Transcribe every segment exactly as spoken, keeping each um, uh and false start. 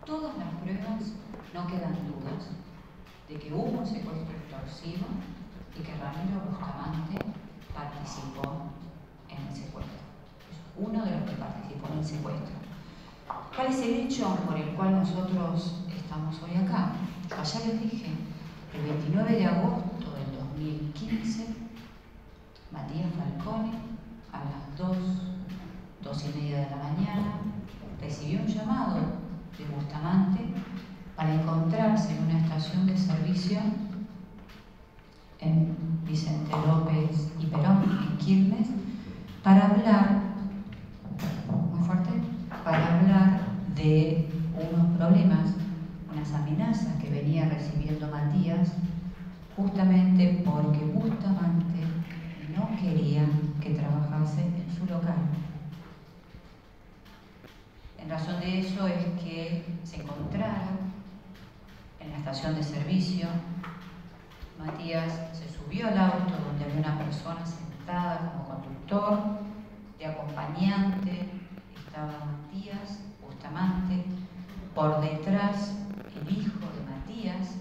todas las pruebas, no quedan dudas de que hubo un secuestro extorsivo y que Ramiro Bustamante participó en el secuestro. Es uno de los que participó en el secuestro. ¿Cuál es el hecho por el cual nosotros estamos hoy acá? Yo ayer les dije, el veintinueve de agosto del dos mil quince, Matías Falcone, a las dos, dos y media de la mañana, recibió un llamado de Bustamante para encontrarse en una estación de servicio en Vicente López y Perón, en Quilmes, para hablar, muy fuerte, para hablar de unos problemas, unas amenazas que venía recibiendo Matías, justamente porque Bustamante no quería que trabajase en su local. En razón de eso es que se encontraron en la estación de servicio. Matías se subió al auto donde había una persona sentada como conductor, de acompañante estaba Matías Bustamante, por detrás el hijo de Matías,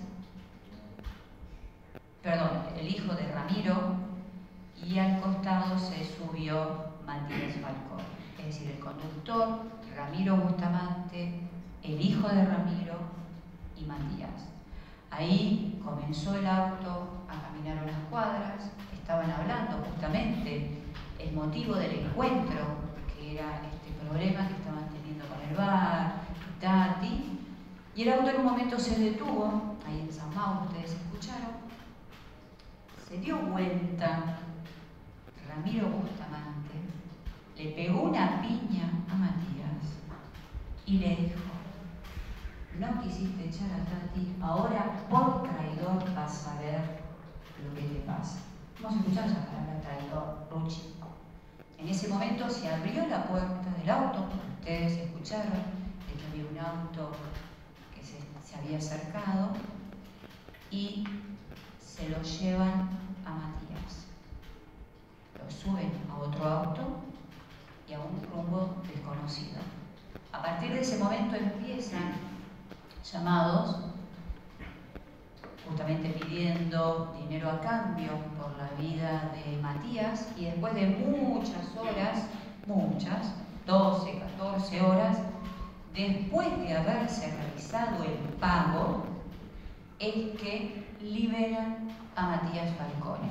perdón, el hijo de Ramiro, y al costado se subió Matías Falcone. Es decir, el conductor, Ramiro Bustamante, el hijo de Ramiro y Matías. Ahí comenzó el auto a caminar unas cuadras, estaban hablando justamente el motivo del encuentro, que era este problema que estaban teniendo con el bar, Tati, y el auto en un momento se detuvo, ahí en San Mau, ustedes escucharon, se dio vuelta Ramiro Bustamante, le pegó una piña a Matías y le dijo: no quisiste echar a Tati, ahora por traidor vas a ver lo que te pasa. Vamos a escuchar esa palabra traidor, Ruchi. En ese momento se abrió la puerta del auto, ustedes escucharon de que había un auto que se, se había acercado, y se lo llevan a Matías. Lo suben a otro auto y a un rumbo desconocido. A partir de ese momento empiezan llamados justamente pidiendo dinero a cambio por la vida de Matías, y después de muchas horas, muchas, doce, catorce horas, después de haberse realizado el pago, es que liberan a Matías Falcone,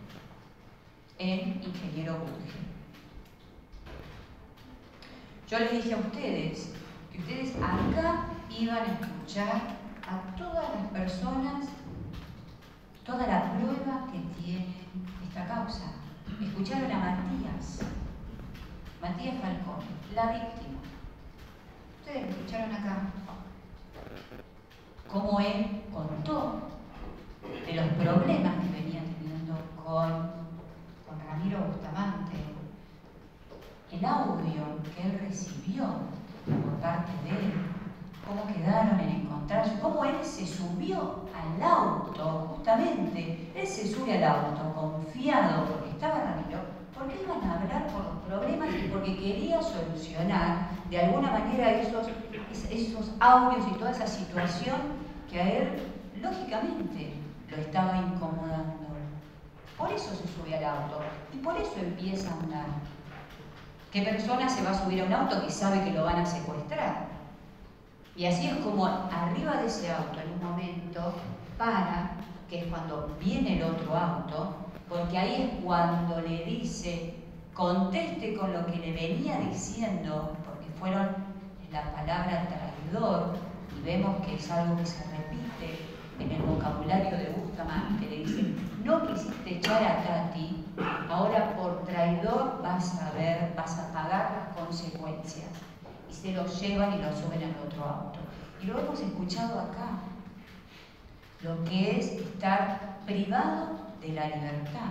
el ingeniero Budge. Yo les dije a ustedes que ustedes acá iban a escuchar a todas las personas, toda la prueba que tiene esta causa. Escucharon a Matías, Matías Falcone, la víctima. Ustedes lo escucharon acá, cómo él contó de los problemas que venía teniendo con, con Ramiro Bustamante, el audio que él recibió por parte de él, cómo quedaron en encontrarse, cómo él se subió al auto, justamente, él se sube al auto confiado porque estaba Ramiro, porque iban a hablar por los problemas y porque quería solucionar de alguna manera esos, esos audios y toda esa situación que a él, lógicamente, lo estaba incomodando. Por eso se sube al auto y por eso empieza a andar. ¿Qué persona se va a subir a un auto que sabe que lo van a secuestrar? Y así es como arriba de ese auto, en un momento, para, que es cuando viene el otro auto, porque ahí es cuando le dice, conteste con lo que le venía diciendo, porque fueron la palabra traidor, y vemos que es algo que se repite en el vocabulario de Bustamante, le dice, no quisiste echar a Tati, ahora por traidor vas a ver, vas a pagar las consecuencias. Y se lo llevan y lo suben al otro auto. Y lo hemos escuchado acá, lo que es estar privado de la libertad.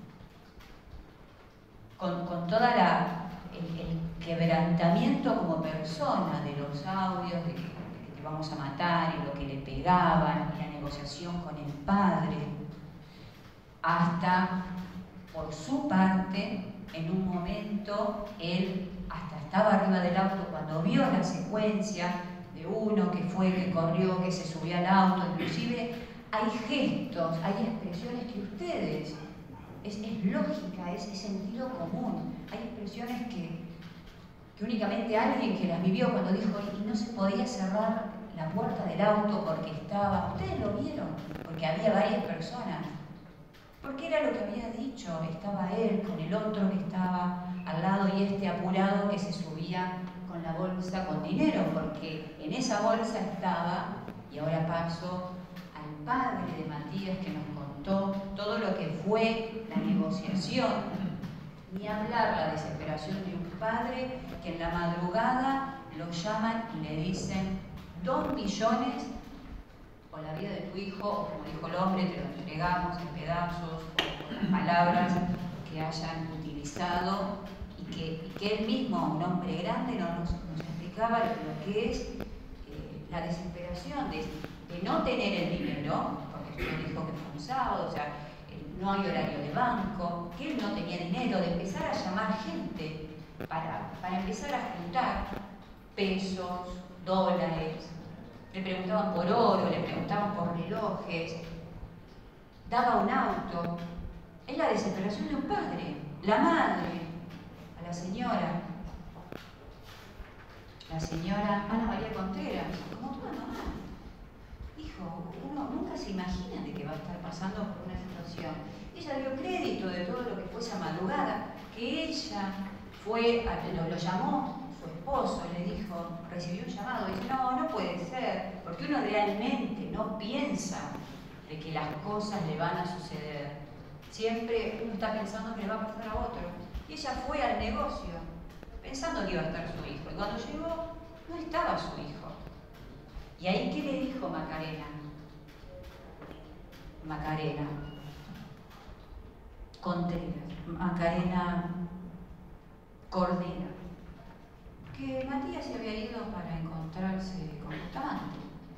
Con, con toda la, el, el quebrantamiento como persona de los audios, de que, de que te vamos a matar, y lo que le pegaban, y la negociación con el padre, hasta, por su parte, en un momento, él hasta estaba arriba del auto cuando vio la secuencia, de uno que fue, que corrió, que se subió al auto, inclusive hay gestos, hay expresiones que ustedes, es, es lógica, es, es sentido común, hay expresiones que, que únicamente alguien que las vivió cuando dijo y no se podía cerrar la puerta del auto porque estaba, ustedes lo vieron, porque había varias personas, porque era lo que había dicho, estaba él con el otro que estaba al lado y este apurado que se subía con la bolsa con dinero, porque en esa bolsa estaba, y ahora paso al padre de Matías que nos contó todo lo que fue la negociación, ni hablar la desesperación de un padre que en la madrugada lo llaman y le dicen dos millones por la vida de tu hijo, o como dijo el hombre, te lo entregamos en pedazos, o con las palabras que hayan utilizado, y que, y que él mismo, un hombre grande, no nos, nos explicaba lo que es eh, la desesperación de, de no tener el dinero, porque usted dijo que fue un sábado, o sea, eh, no hay horario de banco, que él no tenía dinero, de empezar a llamar gente para, para empezar a juntar pesos, dólares. Le preguntaban por oro, le preguntaban por relojes, daba un auto. Es la desesperación de un padre, la madre, a la señora, la señora Ana María Contreras, como toda mamá. Hijo, uno nunca se imagina de que va a estar pasando por una situación. Ella dio crédito de todo lo que fue esa madrugada, que ella fue, lo, lo llamó su esposo, le dijo, recibió un llamado, y dice, no, no puede ser, porque uno realmente no piensa de que las cosas le van a suceder. Siempre uno está pensando que le va a pasar a otro. Y ella fue al negocio, pensando que iba a estar su hijo, y cuando llegó, no estaba su hijo. ¿Y ahí qué le dijo Macarena? Macarena Contreras, Macarena Cordera, que Matías se había ido para encontrarse con Bustamante.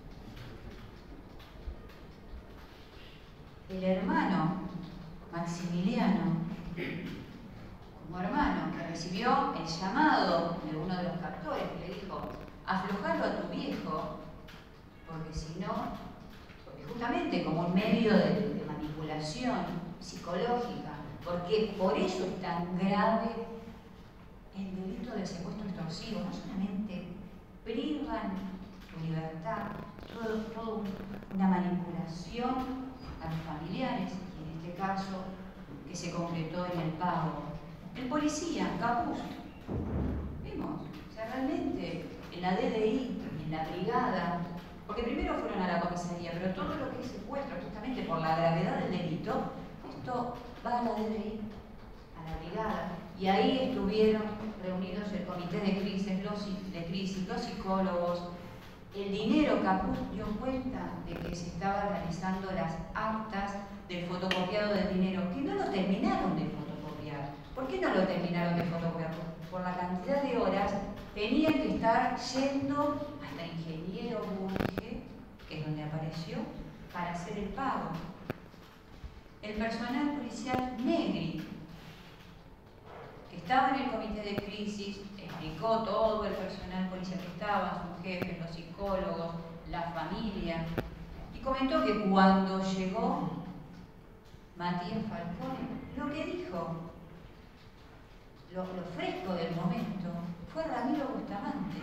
El hermano Maximiliano, como hermano, que recibió el llamado de uno de los captores que le dijo, aflojalo a tu viejo, porque si no, porque justamente como un medio de, de manipulación psicológica, porque por eso es tan grave el delito del secuestro extorsivo, no solamente privan tu libertad, todo, todo una manipulación a los familiares, y en este caso que se concretó en el pago. El policía, Capuz, vimos, o sea, realmente en la D D I, en la brigada, porque primero fueron a la comisaría, pero todo lo que es secuestro, justamente por la gravedad del delito, esto va a la D D I, a la brigada, y ahí estuvieron reunidos el comité de crisis, los, de crisis, los psicólogos. El dinero, Capuz dio cuenta de que se estaban realizando las actas del fotocopiado del dinero, que no lo terminaron de fotocopiar. ¿Por qué no lo terminaron de fotocopiar? Por la cantidad de horas tenían que estar yendo hasta Ingeniero Burge, que es donde apareció, para hacer el pago. El personal policial Negri, que estaba en el comité de crisis, explicó todo el personal policial que estaba, sus jefes, los psicólogos, la familia, y comentó que cuando llegó Matías Falcone, lo que dijo, lo, lo fresco del momento, fue Ramiro Bustamante.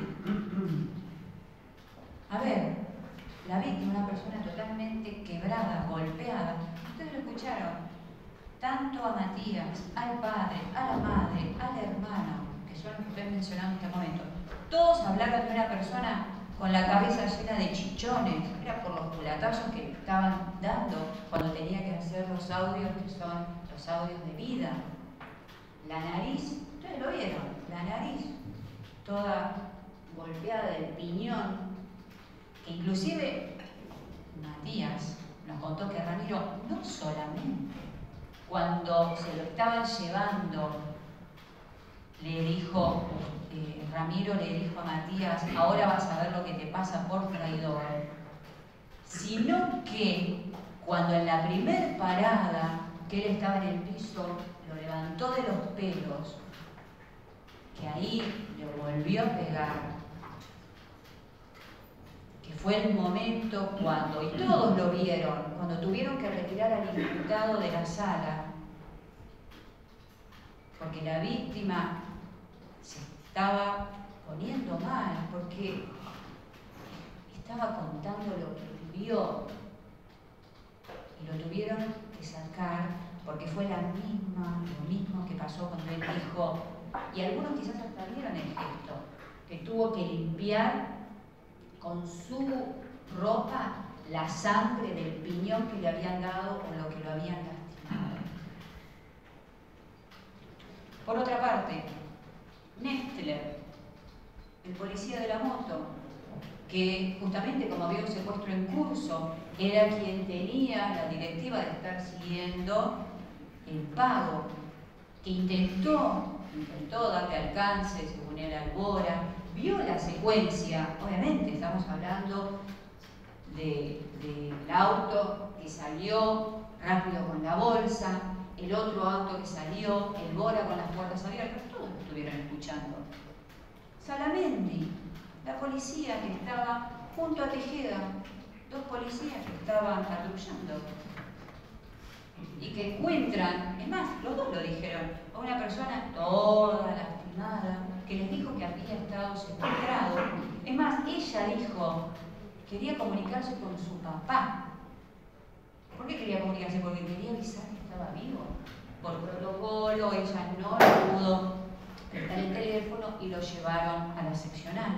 A ver, la víctima, una persona totalmente quebrada, golpeada, ustedes lo escucharon, tanto a Matías, al padre, a la madre, al hermano, que son los que estoy mencionando en este momento, todos hablaron de una persona con la cabeza llena de chichones, era por los culatazos que le estaban dando cuando tenía que hacer los audios que son los audios de vida. La nariz, ustedes lo vieron, la nariz toda golpeada del piñón, que inclusive Matías nos contó que Ramiro no solamente cuando se lo estaban llevando le dijo, eh, Ramiro le dijo a Matías, ahora vas a ver lo que te pasa por traidor, sino que cuando en la primer parada que él estaba en el piso, lo levantó de los pelos, que ahí le volvió a pegar, fue el momento cuando, y todos lo vieron, cuando tuvieron que retirar al imputado de la sala, porque la víctima se estaba poniendo mal, porque estaba contando lo que vivió, y lo tuvieron que sacar, porque fue la misma, lo mismo que pasó cuando él dijo, y algunos quizás hasta vieron el gesto, que tuvo que limpiar con su ropa la sangre del piñón que le habían dado o lo que lo habían lastimado. Por otra parte, Nestler, el policía de la moto, que justamente como había un secuestro en curso, era quien tenía la directiva de estar siguiendo el pago, que intentó, intentó darle alcance, según él, a Albora, vio la secuencia, obviamente estamos hablando del de, de auto que salió rápido con la bolsa, el otro auto que salió, el Bora con las puertas abiertas, todos lo estuvieron escuchando. Salamendi, la policía que estaba junto a Tejeda, dos policías que estaban patrullando y que encuentran, es más, los dos lo dijeron, a una persona toda lastimada que les dijo que había estado secuestrado. Es más, ella dijo, quería comunicarse con su papá. ¿Por qué quería comunicarse? Porque quería avisar que estaba vivo. Por protocolo, ella no lo pudo prestar el teléfono y lo llevaron a la seccional.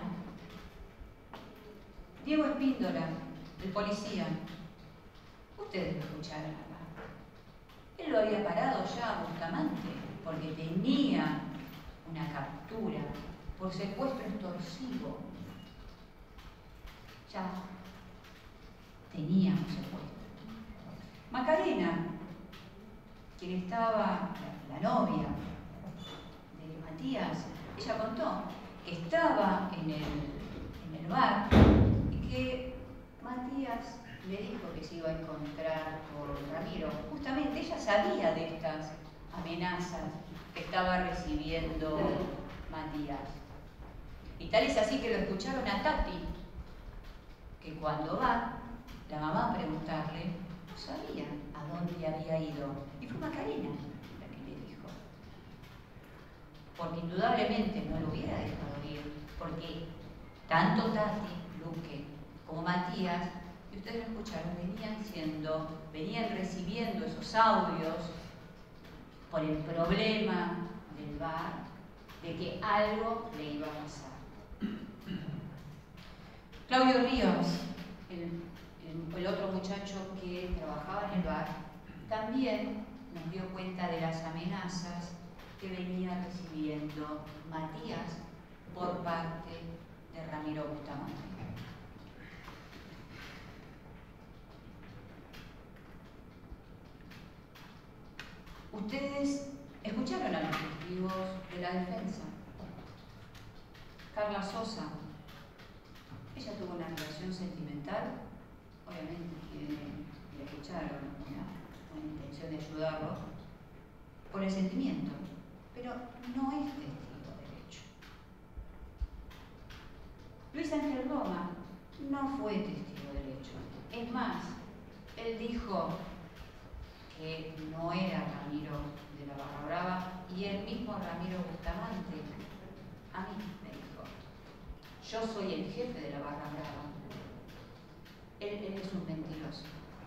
Diego Espíndola, el policía, ustedes lo escucharon acá. Él lo había parado ya a Bustamante porque tenía una captura por secuestro extorsivo. Ya tenía un secuestro. Macarena, quien estaba, la, la novia de Matías, ella contó que estaba en el, en el bar y que Matías le dijo que se iba a encontrar con Ramiro. Justamente ella sabía de estas amenazas que estaba recibiendo Matías. Y tal es así que lo escucharon a Tati, que cuando va la mamá a preguntarle, no sabía a dónde había ido. Y fue Macarena la que le dijo. Porque indudablemente no lo hubiera dejado ir, porque tanto Tati, Luque, como Matías, y ustedes lo escucharon, venían siendo, venían recibiendo esos audios por el problema del bar, de que algo le iba a pasar. Claudio Ríos, el, el, el otro muchacho que trabajaba en el bar, también nos dio cuenta de las amenazas que venía recibiendo Matías por parte de Ramiro Bustamante. Ustedes escucharon a los testigos de la defensa. Carla Sosa, ella tuvo una relación sentimental, obviamente que la escucharon, una, una intención de ayudarlo, por el sentimiento, pero no es testigo derecho. Luis Ángel Roma no fue testigo derecho. Es más, él dijo que no era Ramiro de la Barra Brava y el mismo Ramiro Bustamante a mí me dijo, yo soy el jefe de la Barra Brava. Él, él es un mentiroso.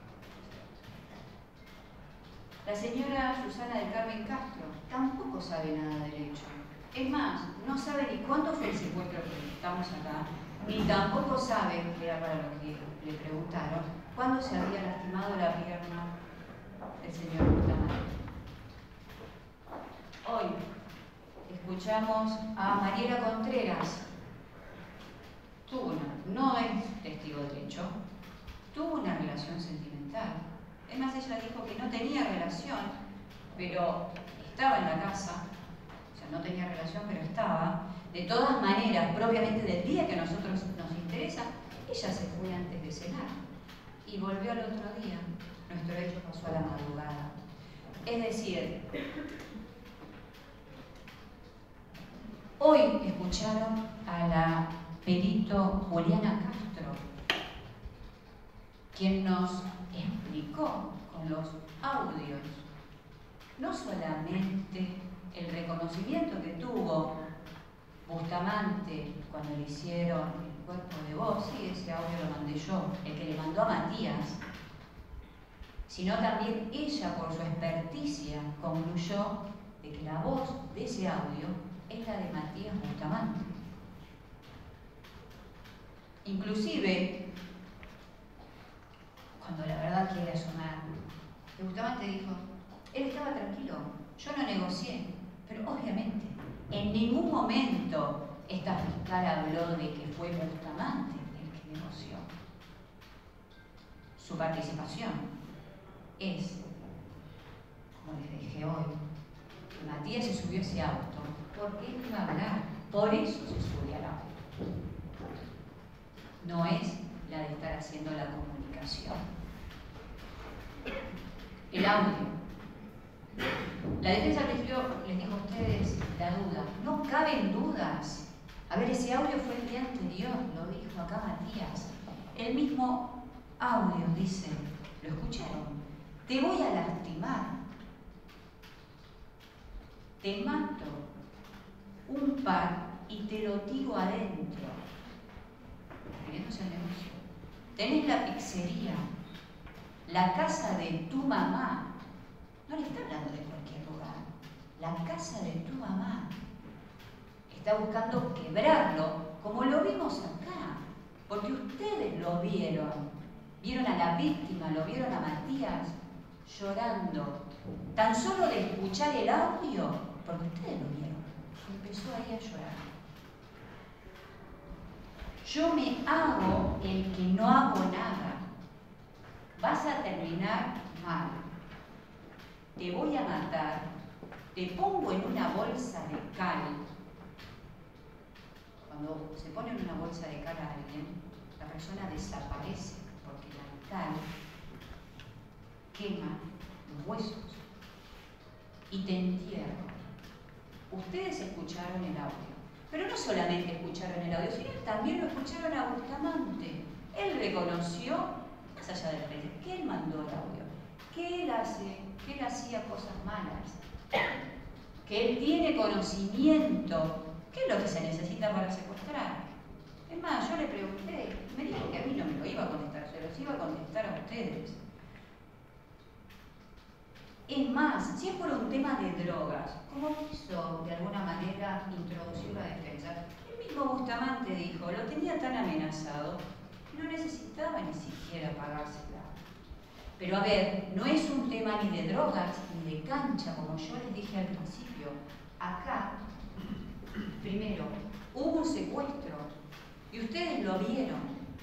La señora Susana del Carmen Castro tampoco sabe nada de derecho. Es más, no sabe ni cuánto fue el secuestro que estamos acá, ni tampoco sabe, que era para lo que le preguntaron, cuándo se había lastimado la pierna el señor Bustamante. Hoy escuchamos a Mariela Contreras. Tuvo una, no es testigo derecho, tuvo una relación sentimental. Es más, ella dijo que no tenía relación, pero estaba en la casa, o sea, no tenía relación, pero estaba. De todas maneras, propiamente del día que a nosotros nos interesa, ella se fue antes de cenar y volvió al otro día. Nuestro hecho pasó a la madrugada. Es decir, hoy escucharon a la perito Juliana Castro, quien nos explicó con los audios no solamente el reconocimiento que tuvo Bustamante cuando le hicieron el cuerpo de voz, sí, ese audio lo mandé yo, el que le mandó a Matías, sino también ella, por su experticia, concluyó de que la voz de ese audio es la de Matías Bustamante. Inclusive, cuando la verdad quiere asomar, Bustamante dijo, él estaba tranquilo, yo no negocié, pero obviamente en ningún momento esta fiscal habló de que fue Bustamante el que negoció. Su participación es, como les dije hoy, que Matías se subió a ese auto porque él iba a hablar, por eso se subió al auto. No es la de estar haciendo la comunicación. El audio. La defensa les dio, les dijo a ustedes la duda. No caben dudas. A ver, ese audio fue el día anterior, lo dijo acá Matías. El mismo audio dice, ¿lo escucharon? Te voy a lastimar. Te mato un par y te lo tiro adentro. Refiriéndose al negocio. Tenés la pizzería, la casa de tu mamá. No le está hablando de cualquier lugar. La casa de tu mamá. Está buscando quebrarlo, como lo vimos acá. Porque ustedes lo vieron. Vieron a la víctima, lo vieron a Matías llorando. Tan solo de escuchar el audio, porque ustedes lo vieron. Empezó ahí a llorar. Yo me hago el que no hago nada. Vas a terminar mal. Te voy a matar, te pongo en una bolsa de cal. Cuando se pone en una bolsa de cal a alguien, la persona desaparece porque la cal quema los huesos y te entierra. Ustedes escucharon el audio, pero no solamente escucharon el audio, sino también lo escucharon a Bustamante. Él reconoció, más allá del frente, que él mandó el audio, que él hace, que él hacía cosas malas, que él tiene conocimiento. ¿Qué es lo que se necesita para secuestrar? Es más, yo le pregunté, me dijo que a mí no me lo iba a contestar, se los iba a contestar a ustedes. Es más, si es por un tema de drogas, como quiso de alguna manera introducir la defensa, el mismo Bustamante dijo, lo tenía tan amenazado que no necesitaba ni siquiera pagársela. Pero a ver, no es un tema ni de drogas ni de cancha, como yo les dije al principio. Acá, primero, hubo un secuestro y ustedes lo vieron.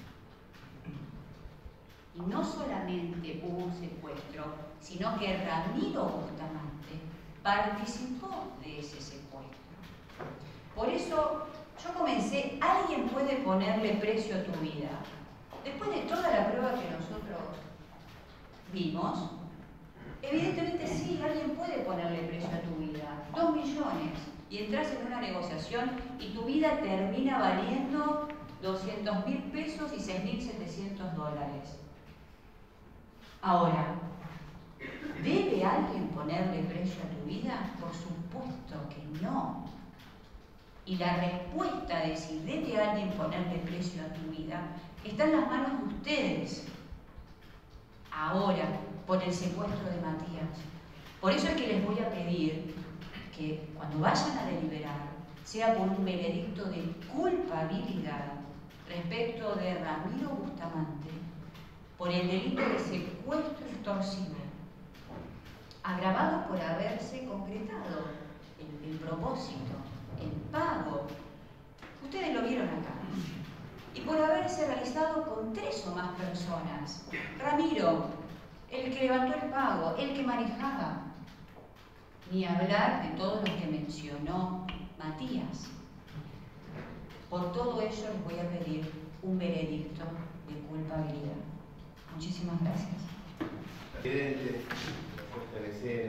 Y no solamente hubo un secuestro, sino que Ramiro Bustamante participó de ese secuestro. Por eso yo comencé, alguien puede ponerle precio a tu vida. Después de toda la prueba que nosotros vimos, evidentemente sí, alguien puede ponerle precio a tu vida. Dos millones. Y entras en una negociación y tu vida termina valiendo doscientos mil pesos y seis mil setecientos dólares. Ahora, ¿debe alguien ponerle precio a tu vida? Por supuesto que no. Y la respuesta de si debe alguien ponerle precio a tu vida está en las manos de ustedes. Ahora, por el secuestro de Matías. Por eso es que les voy a pedir que cuando vayan a deliberar, sea por un veredicto de culpabilidad respecto de Ramiro Bustamante, por el delito de secuestro extorsivo, agravado por haberse concretado el, el propósito, el pago. Ustedes lo vieron acá. Y por haberse realizado con tres o más personas. Ramiro, el que levantó el pago, el que manejaba. Ni hablar de todos los que mencionó Matías. Por todo ello les voy a pedir un veredicto de culpabilidad. Muchísimas gracias. Presidente, la puesta en escena,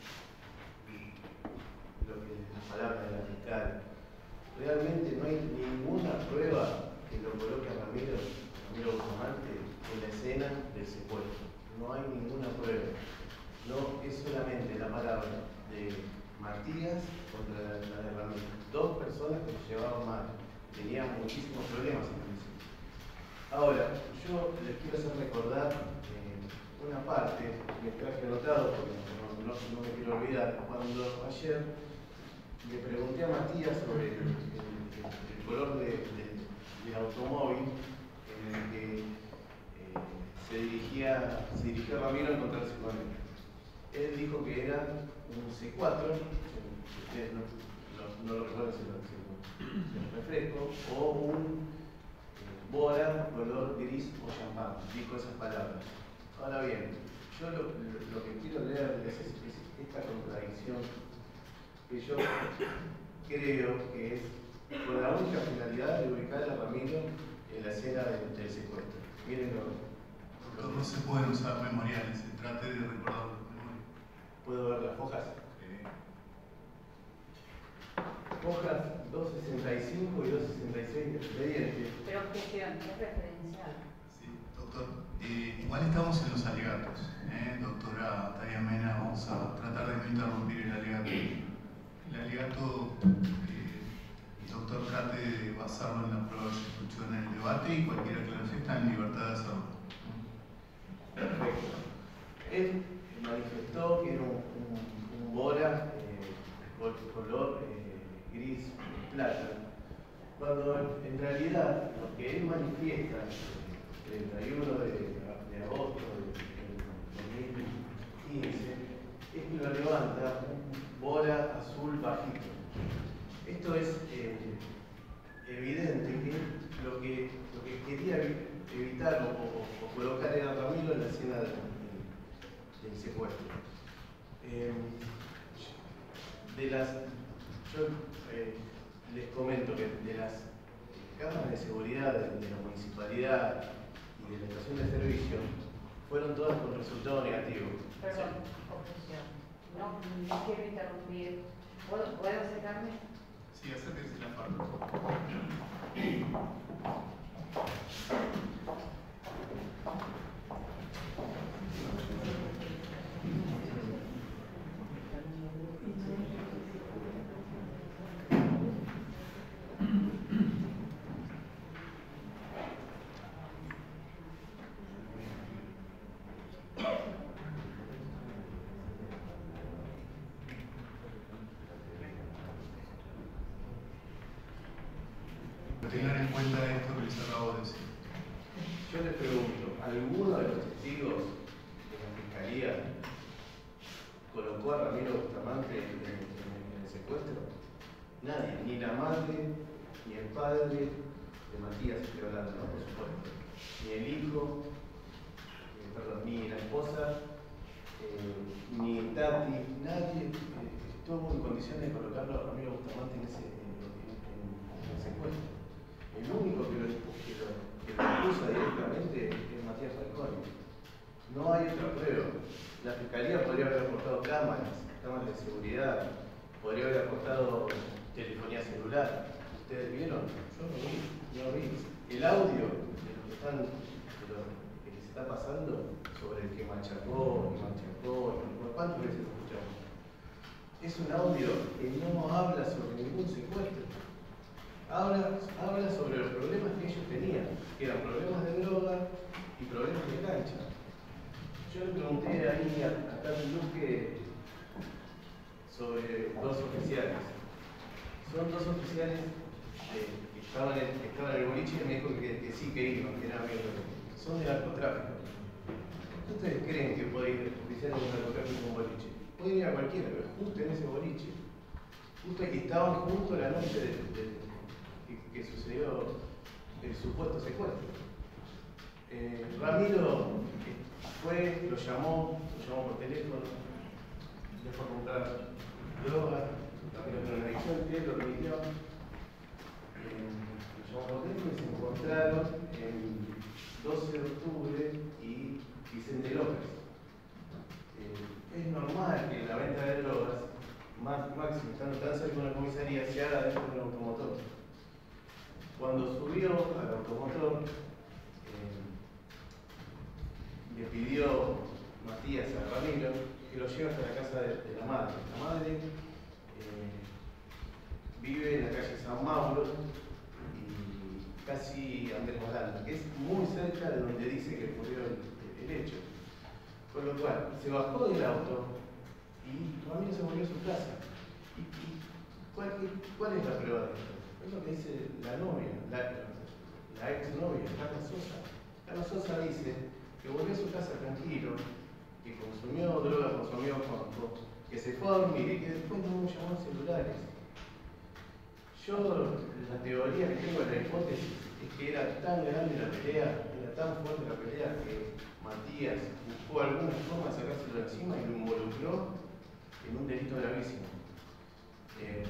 lo que las palabras de la fiscal. Realmente no hay ninguna prueba que lo coloque a Ramiro, Ramiro Bustamante en la escena de no hay ninguna prueba. No es solamente la palabra de Matías contra la, la de Ramiro. Dos personas que se llevaban mal, tenían muchísimos problemas en el principio. Ahora, yo les quiero hacer recordar eh, una parte que traje anotado, porque no, no, no me quiero olvidar. Cuando ayer le pregunté a Matías sobre el, el, el color de, de, del automóvil en el que eh, se dirigía, se dirigía Ramiro a encontrarse con él. Él dijo que era un C cuatro, ustedes no, no, no lo recuerdan si lo, si lo refresco, o un eh, Bora color gris o champán, dijo esas palabras. Ahora bien, yo lo, lo, lo que quiero leerles es, es esta contradicción que yo creo que es con la única finalidad de ubicar a Ramiro en la escena del, del secuestro. Miren lo, lo, no se pueden usar memoriales, se trate de recordarlo. ¿Puedo ver las hojas? Sí. Hojas doscientos sesenta y cinco y doscientos sesenta y seis de expediente. Pero objeción, es referencial. Sí, doctor. Eh, igual estamos en los alegatos, ¿eh? Doctora Taya Mena, vamos a tratar de no interrumpir el alegato. El alegato, eh, el doctor trate de basarlo en la prueba que se escuchó en el debate y cualquier aclaración está en libertad de hacerlo. Perfecto. Él manifestó que era un, un, un Bora eh, color eh, gris plata, cuando en realidad lo que él manifiesta el treinta y uno de, de agosto de dos mil quince es que lo levanta un Bora azul bajito. Esto es eh, evidente que lo que, lo que quería evitar o, o, o colocar era Ramiro en la escena del, del secuestro. Eh, de las, yo eh, les comento que de las cámaras de seguridad de, de la municipalidad y de la estación de servicio fueron todas con resultado negativo. Perdón, objeción. No, no quiero interrumpir. ¿Puedo, ¿puedo acercarme? Sí, acérquese la parte. Tengan en cuenta esto que les acabo de decir. Yo les pregunto, ¿alguno de los testigos de la Fiscalía colocó a Ramiro Bustamante en, en, en el secuestro? Nadie, ni la madre, ni el padre de Matías, estoy hablando, ¿no? Por supuesto, ni el hijo, eh, perdón, ni la esposa, eh, ni Tati, nadie eh, estuvo en condiciones de colocarlo a Ramiro Bustamante en, ese, en, en, en, en el secuestro. El único que lo, que lo, que lo acusa directamente es Matías Falconi. No hay otra prueba. La Fiscalía podría haber aportado cámaras, cámaras de seguridad, podría haber aportado telefonía celular. ¿Ustedes vieron? Yo no vi, no vi. El audio de lo que, están, de lo que se está pasando sobre el que machacó, y machacó, y ¿cuántas veces lo escuchamos? Es un audio que no habla sobre ningún secuestro. Habla, habla sobre los problemas que ellos tenían, que eran problemas de droga y problemas de cancha. Yo le pregunté ahí a, a Tati Luque sobre dos oficiales. Son dos oficiales eh, que, estaban en, que estaban en el boliche y me dijo que, que sí que iban, que eran amigos. Son de narcotráfico. ¿Ustedes creen que puede ir oficiales de narcotráfico en un boliche? Puede ir a cualquiera, pero justo en ese boliche. Justo que estaban juntos la noche de, de que sucedió el supuesto secuestro. Eh, Ramiro fue, lo llamó, lo llamó por teléfono, le fue a comprar droga, Ramiro tiene una adicción, él lo permitió, eh, lo llamó por teléfono y se encontraron el doce de octubre y Vicente López. Eh, es normal que la venta de drogas, máximo estando tan cerca de una comisaría, se haga dentro de un automotor. Cuando subió al automotor, eh, le pidió que es muy cerca de donde dice que ocurrió el, el hecho. Con lo cual, se bajó del auto y Ramiro se volvió a su casa. ¿Y, y cuál, cuál es la prueba de esto? Es lo que dice la novia, la, la ex novia, Carla Sosa. Carla Sosa dice que volvió a su casa tranquilo, que consumió droga, consumió con, con, que se fue a dormir y que después no llamó celulares. Yo, la teoría que tengo, la hipótesis, es que era tan grande la pelea, era tan fuerte la pelea, que Matías buscó alguna forma de sacárselo de encima y lo involucró en un delito gravísimo. Eh,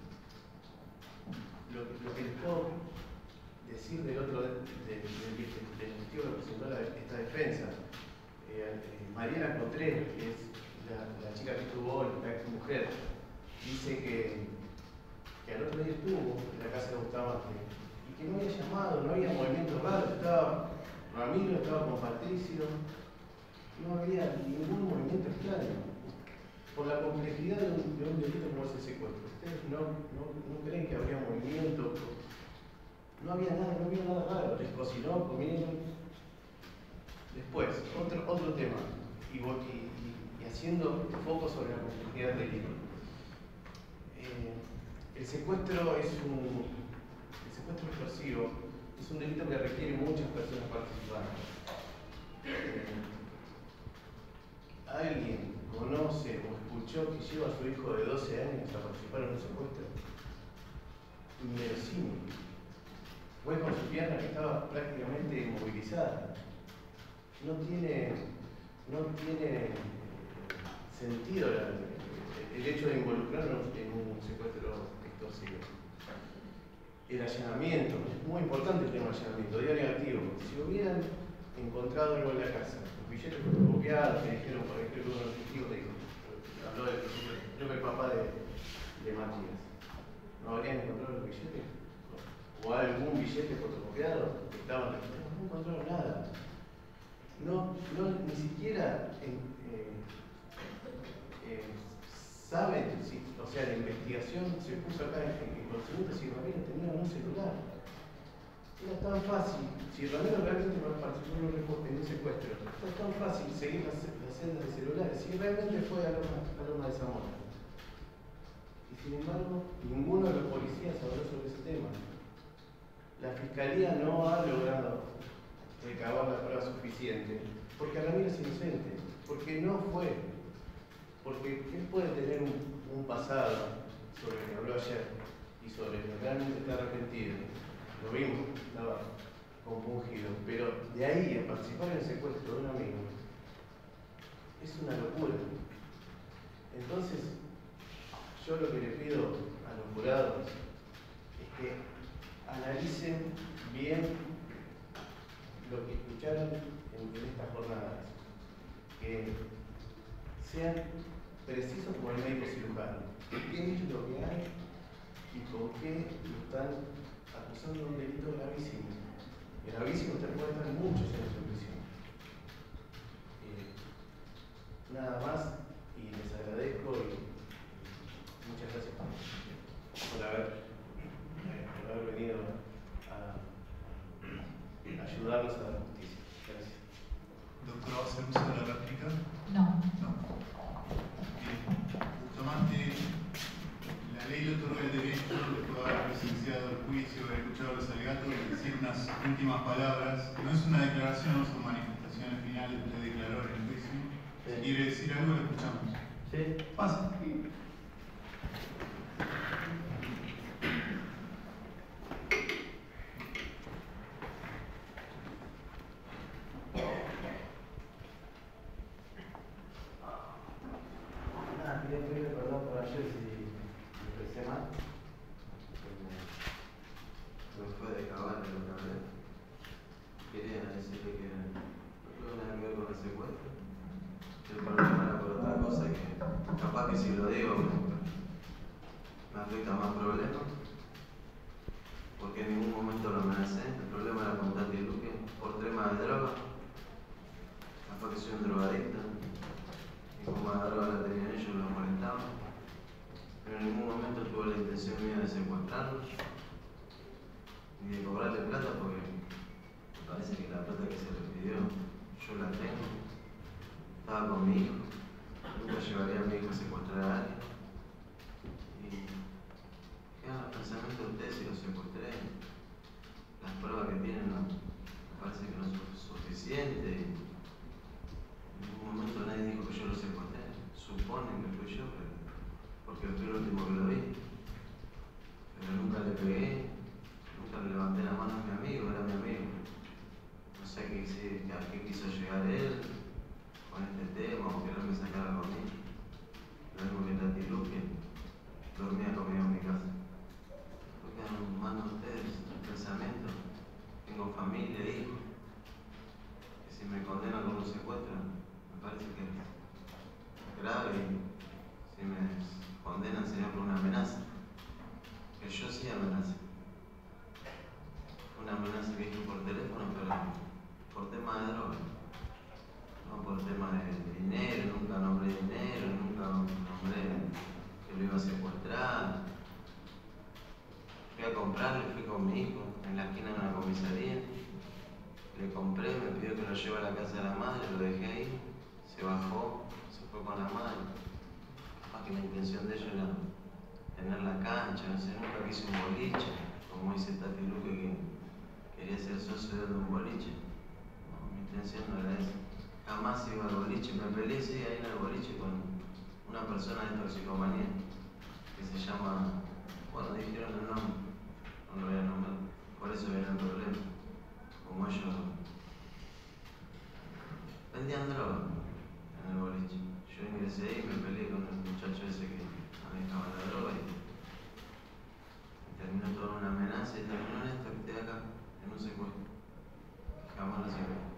lo, lo que les puedo decir del otro, del de, de, de, de, testigo que presentó la, esta defensa, eh, eh, Mariana Cotré, que es la, la chica que estuvo hoy, la ex mujer, dice que, que al otro día estuvo en la casa de Bustamante y que no había llamado, no había movimiento raro, estaba Ramiro, estaba con Patricio, no había ningún movimiento extraño. Por la complejidad de un, de un delito como ese secuestro, ustedes no, no, no creen que habría movimiento, no había nada, no había nada raro, les cocinó, comieron. Después, otro, otro tema, y, y, y haciendo foco sobre la complejidad del delito. Eh, el secuestro es un el secuestro explosivo, es un delito que requiere muchas personas participando. Eh, ¿Alguien conoce o escuchó que lleva a su hijo de doce años a participar en un secuestro? Inverosímil. Fue con su pierna que estaba prácticamente inmovilizada. No tiene, no tiene sentido la, el hecho de involucrarnos en un secuestro extorsivo. El allanamiento, es muy importante el tema del allanamiento, diario negativo. Si hubieran encontrado algo en la casa, los billetes fotocopiados, que dijeron, por ejemplo, uno de los testigos dijo, habló de, creo que el papá de, de Matías, ¿no habrían encontrado los billetes? ¿O algún billete fotocopiado que estaban? No encontraron nada. No, no, ni siquiera eh, eh, saben, si, o sea, la investigación se puso acá en, en conocimiento si Ramiro tenía un celular. Era tan fácil, si Ramiro realmente participó en un, en un secuestro, era tan fácil seguir las, las sendas de celulares, si realmente fue a Loma, a Loma de Zamora. Y sin embargo, ninguno de los policías habló sobre ese tema. La Fiscalía no ha logrado recabar la prueba suficiente, porque Ramiro es inocente, porque no fue, porque él puede tener un, un pasado sobre el que habló ayer y sobre el que realmente está arrepentido, lo vimos, estaba compungido, pero de ahí a participar en el secuestro de un amigo es una locura. Entonces, yo lo que le pido a los jurados es que analicen bien lo que escucharon en, en estas jornadas, que sean precisos como el médico cirujano, qué es lo que hay y con qué lo están acusando de un delito gravísimo. Gravísimo, usted puede estar muchos años en prisión. Eh, nada más, y les agradezco y muchas gracias por, por haber, eh, por haber venido a ayudarnos a la justicia. Gracias. Doctor, ¿va a hacer uso de la réplica? No. No. Bien. Bustamante, la ley le otorga el derecho, después de haber presenciado el juicio, haber escuchado los alegatos, de decir unas últimas palabras. No es una declaración, son manifestaciones finales, usted declaró en el juicio. Si Sí. quiere decir algo, lo escuchamos. Sí. Pasa. Nada, quería pedirle perdón por ayer si me expresé mal. Me, me fue de cabana lo que hablé. Quería decirle que no tuvo nada que ver con el secuestro. El problema era por otra cosa que capaz que si lo digo me afecta más problemas. Porque en ningún momento lo amenacé. El problema era con Tati Luque por tema de droga. Capaz que soy un drogadicto. Y como la droga la tenían ellos, los molestaba. Pero en ningún momento tuve la intención mía de secuestrarlos. Ni de cobrarle plata porque me parece pidió, yo la tengo, estaba con mi hijo, nunca llevaría a mi hijo a secuestrar a alguien. Y quedan los pensamientos de ustedes si lo secuestré. Las pruebas que tienen no, me parece que no son suficientes. En ningún momento nadie dijo que yo lo secuestré. Suponen que fui yo, pero, porque fui el último que lo vi. Pero nunca le pegué, nunca le levanté la mano a mi amigo, era mi amigo. No sé a qué, a qué quiso llegar él con este tema o quererme sacar a dormir. Lo mismo que Tati Luque dormía conmigo en mi casa. Porque en manos de ustedes, el pensamiento, tengo familia, hijos, que si me condenan con un secuestro, me parece que es grave y si me condenan sería por una amenaza. Que yo sí amenaza. Una amenaza que hice por teléfono, pero por tema de droga. No por tema de dinero, nunca nombré dinero, nunca nombré que lo iba a secuestrar. Fui a comprarle, fui con mi hijo en la esquina de una comisaría. Le compré, me pidió que lo lleve a la casa de la madre, lo dejé ahí, se bajó, se fue con la madre. Capaz que la intención de ellos era tener la cancha, no sé, nunca quise un boliche, como dice Tati Luque que quería ser socio de un boliche. No, mi intención no era esa. Jamás iba al boliche, me peleé sí, ahí en el boliche con una persona de toxicomanía que se llama, bueno, dijeron el nombre, no lo voy a nombrar, por eso viene el problema. Como ellos vendían droga en el boliche. Yo ingresé ahí y me peleé con el muchacho ese que manejaba la droga y terminó toda una amenaza y terminó en esto que estoy acá, en un secuestro. Jamás lo sé.